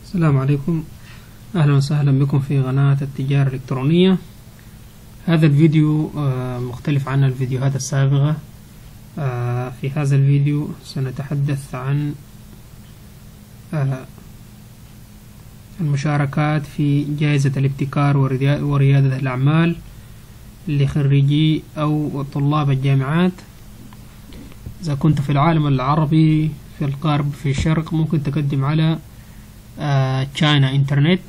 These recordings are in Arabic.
السلام عليكم، أهلا وسهلا بكم في قناة التجارة الإلكترونية. هذا الفيديو مختلف عن الفيديوهات السابقة. في هذا الفيديو سنتحدث عن المشاركات في جائزة الابتكار وريادة الأعمال لخريجي أو طلاب الجامعات. إذا كنت في العالم العربي في الغرب في الشرق ممكن تقدم على تشاينا انترنت،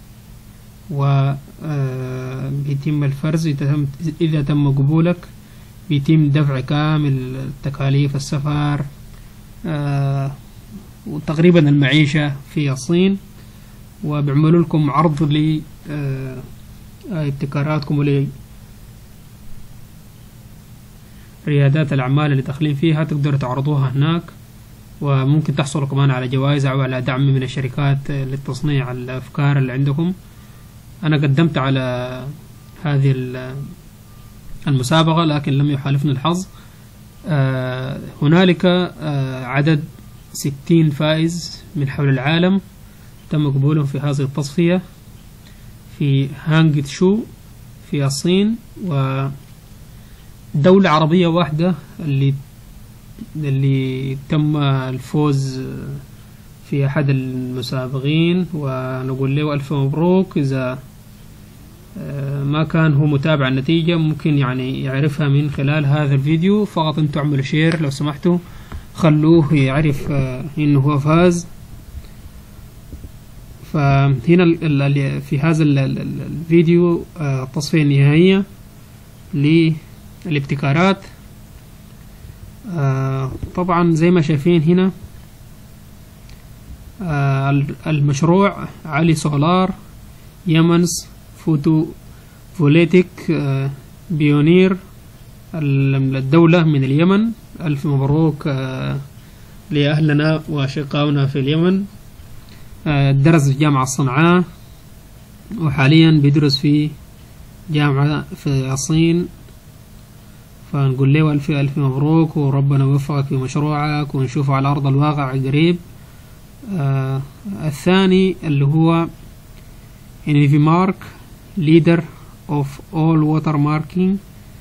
وبيتم الفرز إذا تم قبولك بيتم دفع كامل تكاليف السفر وتقريبا المعيشة في الصين، وبيعملوا لكم عرض لابتكاراتكم ولريادات الأعمال اللي داخلين فيها، تقدروا تعرضوها هناك، وممكن تحصلوا كمان على جوائز أو على دعم من الشركات للتصنيع الأفكار اللي عندكم. أنا قدمت على هذه المسابقة لكن لم يحالفني الحظ. هنالك عدد 60 فائز من حول العالم تم قبولهم في هذه التصفية في هانج تشو في الصين، ودولة عربية واحدة اللي تم الفوز في أحد المسابقين، ونقول له ألف مبروك. إذا ما كان هو متابع النتيجة ممكن يعني يعرفها من خلال هذا الفيديو، فقط انتم اعملوا شير لو سمحتوا، خلوه يعرف انه هو فاز. فهنا في هذا الفيديو التصفية النهائية للابتكارات. طبعا زي ما شايفين هنا المشروع علي سولار يمنز فوتو فوليتيك بيونير، الدولة من اليمن. ألف مبروك لأهلنا وأشقائنا في اليمن. درس في جامعة صنعاء وحاليا بيدرس في جامعة في الصين، فنقول له ألف ألف مبروك وربنا يوفقك في مشروعك ونشوفه على أرض الواقع قريب. الثاني اللي هو إنفي مارك leader of all watermarking،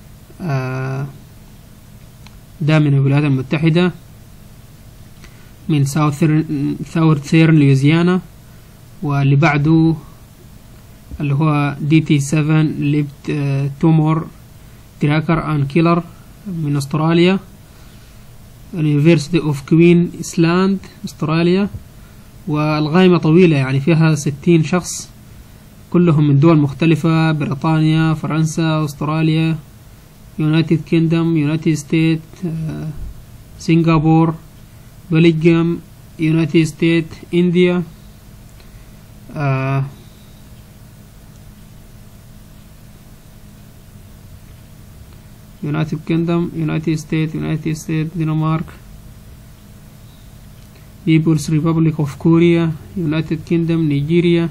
ده من الولايات المتحدة من ساوثيرن لويزيانا. واللي بعده اللي هو DT7 Lift Tumor Tracker and Killer من أستراليا، University of Queensland أستراليا. والقائمة طويلة يعني فيها 60 شخص كلهم من دول مختلفة: بريطانيا، فرنسا، أستراليا، يونايتد كيندم، يونايتد ستيت، سنغافور، بلجيم، يونايتد ستيت، إنديا، يونايتد كيندم، يونايتد ستيت، دنمارك، بيبلز ريبابليك اوف كوريا، يونايتد كيندم، نيجيريا،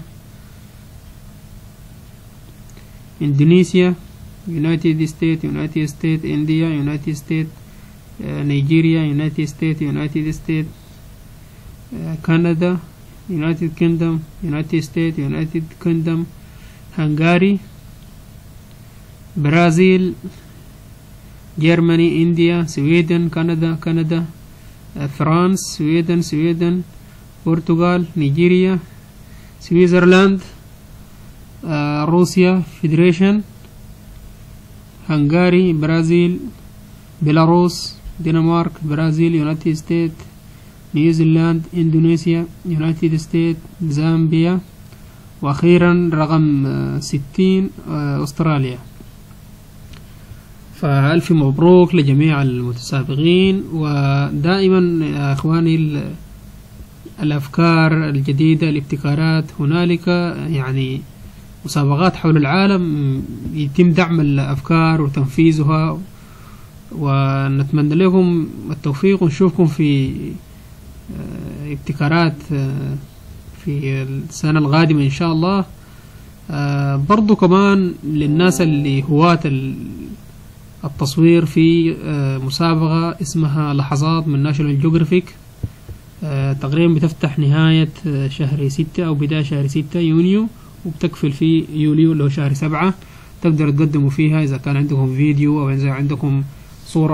إندونيسيا، يونايتد ستيت، إنديا، يونايتد ستيت، نيجيريا، يونايتد ستيت، كندا، يونايتد كيندم، يونايتد ستيت، هنغاري، برازيل، جرماني، إنديا، سويدن، كندا، فرانس، سويدن، برتغال، نيجيريا، سويسرلاند، روسيا فيدريشن، هنغاري، برازيل، بيلاروس، دنمارك، برازيل، يونايتد ستيت، نيوزيلاند، إندونيسيا، يونايتد ستيت، زامبيا، وأخيرا رقم 60 أستراليا. فألف مبروك لجميع المتسابقين. ودائما يا أخواني الأفكار الجديدة، الابتكارات، هنالك يعني مسابقات حول العالم يتم دعم الأفكار وتنفيذها، ونتمنى لكم التوفيق ونشوفكم في ابتكارات في السنة القادمة إن شاء الله. برضو كمان للناس اللي هواة التصوير في مسابقة اسمها لحظات من ناشونال جيوغرافيك، تقريبا بتفتح نهاية شهر 6 أو بداية شهر 6 يونيو، وبتقفل في يوليو اللي هو شهر 7. تقدر تقدموا فيها إذا كان عندكم فيديو أو إذا عندكم صورة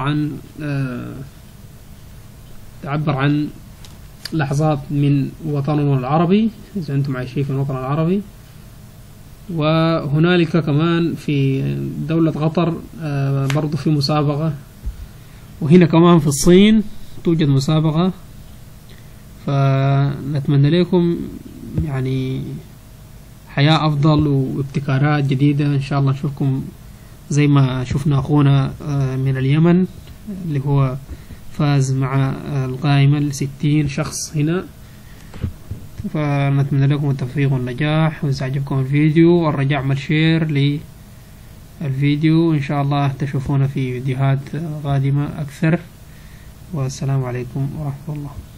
تعبر عن لحظات من وطننا العربي إذا أنتم عايشين في الوطن العربي. وهنالك كمان في دولة قطر برضو في مسابقة، وهنا كمان في الصين توجد مسابقة. فنتمنى لكم يعني حياة أفضل وابتكارات جديدة. إن شاء الله نشوفكم زي ما شفنا أخونا من اليمن اللي هو فاز مع القائمة 60 شخص هنا. فنتمنى لكم التوفيق والنجاح، وإذا عجبكم الفيديو الرجاء اعمل شير للفيديو. إن شاء الله تشوفونا في فيديوهات قادمة أكثر، والسلام عليكم ورحمة الله.